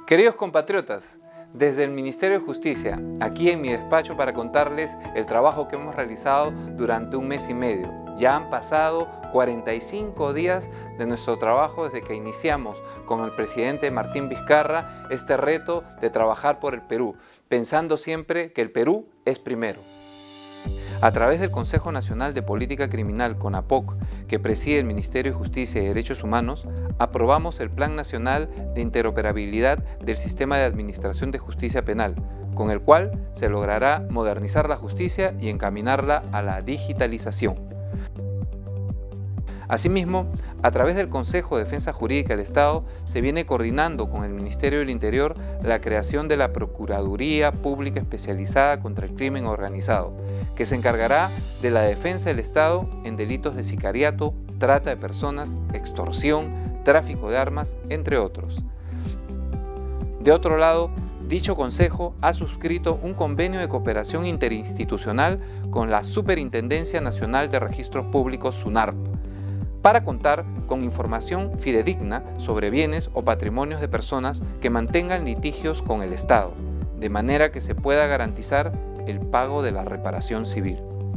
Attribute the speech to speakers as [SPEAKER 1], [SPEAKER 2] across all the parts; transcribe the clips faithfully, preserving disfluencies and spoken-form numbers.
[SPEAKER 1] Queridos compatriotas, desde el Ministerio de Justicia, aquí en mi despacho para contarles el trabajo que hemos realizado durante un mes y medio. Ya han pasado cuarenta y cinco días de nuestro trabajo desde que iniciamos con el presidente Martín Vizcarra este reto de trabajar por el Perú, pensando siempre que el Perú es primero. A través del Consejo Nacional de Política Criminal, CONAPOC, que preside el Ministerio de Justicia y Derechos Humanos, aprobamos el Plan Nacional de Interoperabilidad del Sistema de Administración de Justicia Penal, con el cual se logrará modernizar la justicia y encaminarla a la digitalización. Asimismo, a través del Consejo de Defensa Jurídica del Estado se viene coordinando con el Ministerio del Interior la creación de la Procuraduría Pública Especializada contra el Crimen Organizado, que se encargará de la defensa del Estado en delitos de sicariato, trata de personas, extorsión, tráfico de armas, entre otros. De otro lado, dicho Consejo ha suscrito un convenio de cooperación interinstitucional con la Superintendencia Nacional de Registros Públicos, SUNARP, para contar con información fidedigna sobre bienes o patrimonios de personas que mantengan litigios con el Estado, de manera que se pueda garantizar el pago de la reparación civil.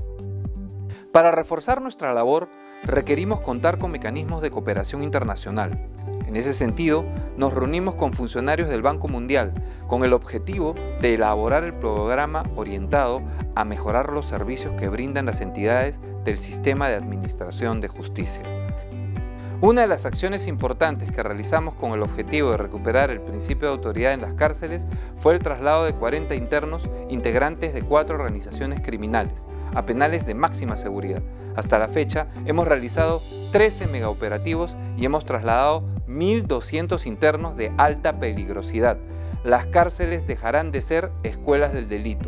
[SPEAKER 1] Para reforzar nuestra labor, requerimos contar con mecanismos de cooperación internacional. En ese sentido, nos reunimos con funcionarios del Banco Mundial con el objetivo de elaborar el programa orientado a mejorar los servicios que brindan las entidades del sistema de administración de justicia. Una de las acciones importantes que realizamos con el objetivo de recuperar el principio de autoridad en las cárceles fue el traslado de cuarenta internos integrantes de cuatro organizaciones criminales a penales de máxima seguridad. Hasta la fecha hemos realizado trece megaoperativos y hemos trasladado mil doscientos internos de alta peligrosidad. Las cárceles dejarán de ser escuelas del delito.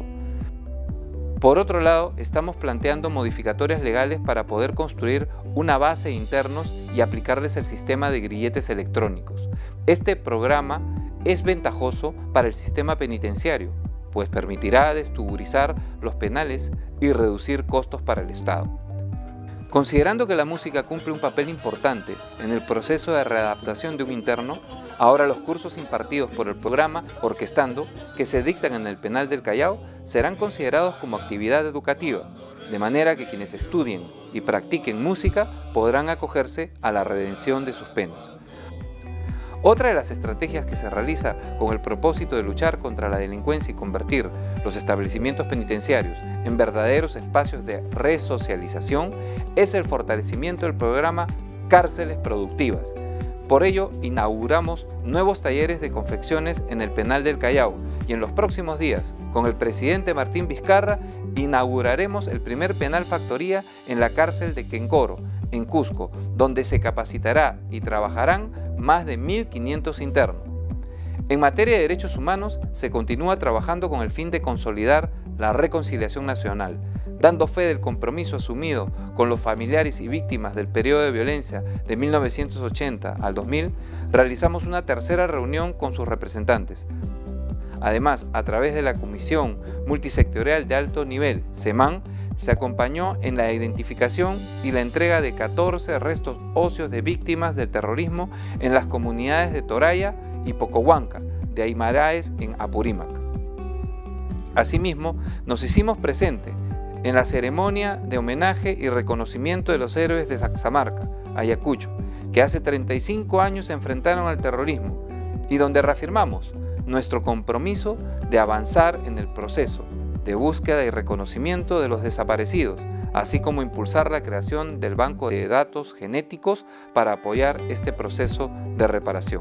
[SPEAKER 1] Por otro lado, estamos planteando modificatorias legales para poder construir una base de internos y aplicarles el sistema de grilletes electrónicos. Este programa es ventajoso para el sistema penitenciario, pues permitirá destugurizar los penales y reducir costos para el Estado. Considerando que la música cumple un papel importante en el proceso de readaptación de un interno, ahora los cursos impartidos por el programa Orquestando, que se dictan en el Penal del Callao, serán considerados como actividad educativa, de manera que quienes estudien y practiquen música podrán acogerse a la redención de sus penas. Otra de las estrategias que se realiza con el propósito de luchar contra la delincuencia y convertir los establecimientos penitenciarios en verdaderos espacios de resocialización es el fortalecimiento del programa Cárceles Productivas. Por ello, inauguramos nuevos talleres de confecciones en el Penal del Callao y en los próximos días, con el presidente Martín Vizcarra, inauguraremos el primer penal factoría en la cárcel de Quencoro, en Cusco, donde se capacitará y trabajarán más de mil quinientos internos. En materia de derechos humanos, se continúa trabajando con el fin de consolidar la reconciliación nacional, dando fe del compromiso asumido con los familiares y víctimas del periodo de violencia de mil novecientos ochenta al dos mil, realizamos una tercera reunión con sus representantes. Además, a través de la Comisión Multisectorial de Alto Nivel, CEMAN, se acompañó en la identificación y la entrega de catorce restos óseos de víctimas del terrorismo en las comunidades de Toraya y Pocohuanca, de Aymaraes en Apurímac. Asimismo, nos hicimos presente en la ceremonia de homenaje y reconocimiento de los héroes de Saxamarca, Ayacucho, que hace treinta y cinco años se enfrentaron al terrorismo y donde reafirmamos nuestro compromiso de avanzar en el proceso de búsqueda y reconocimiento de los desaparecidos, así como impulsar la creación del banco de datos genéticos para apoyar este proceso de reparación.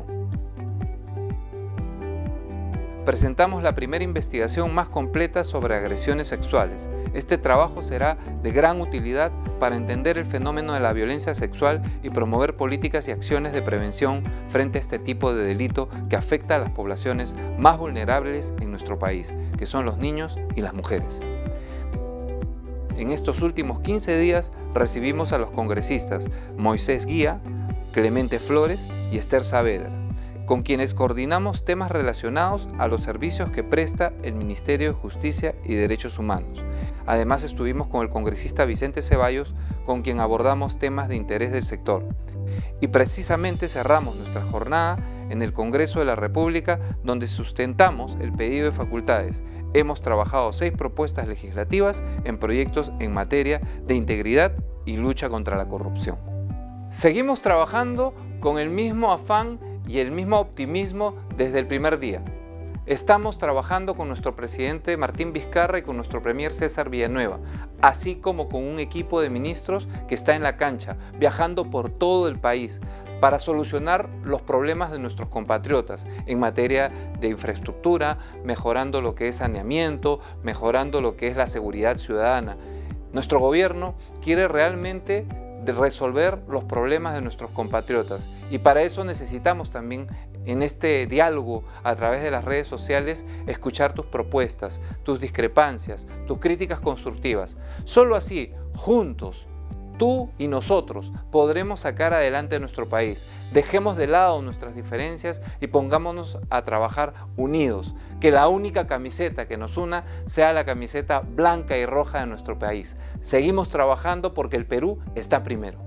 [SPEAKER 1] Presentamos la primera investigación más completa sobre agresiones sexuales. Este trabajo será de gran utilidad para entender el fenómeno de la violencia sexual y promover políticas y acciones de prevención frente a este tipo de delito que afecta a las poblaciones más vulnerables en nuestro país, que son los niños y las mujeres. En estos últimos quince días recibimos a los congresistas Moisés Guía, Clemente Flores y Esther Saavedra, con quienes coordinamos temas relacionados a los servicios que presta el Ministerio de Justicia y Derechos Humanos. Además estuvimos con el congresista Vicente Ceballos, con quien abordamos temas de interés del sector. Y precisamente cerramos nuestra jornada en el Congreso de la República, donde sustentamos el pedido de facultades. Hemos trabajado seis propuestas legislativas en proyectos en materia de integridad y lucha contra la corrupción. Seguimos trabajando con el mismo afán y el mismo optimismo desde el primer día. Estamos trabajando con nuestro presidente Martín Vizcarra y con nuestro premier César Villanueva, así como con un equipo de ministros que está en la cancha, viajando por todo el país para solucionar los problemas de nuestros compatriotas en materia de infraestructura, mejorando lo que es saneamiento, mejorando lo que es la seguridad ciudadana. Nuestro gobierno quiere realmente de resolver los problemas de nuestros compatriotas y para eso necesitamos también en este diálogo a través de las redes sociales escuchar tus propuestas, tus discrepancias, tus críticas constructivas. Solo así, juntos, tú y nosotros podremos sacar adelante nuestro país. Dejemos de lado nuestras diferencias y pongámonos a trabajar unidos. Que la única camiseta que nos una sea la camiseta blanca y roja de nuestro país. Seguimos trabajando porque el Perú está primero.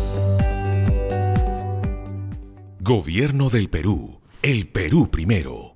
[SPEAKER 2] Gobierno del Perú. El Perú primero.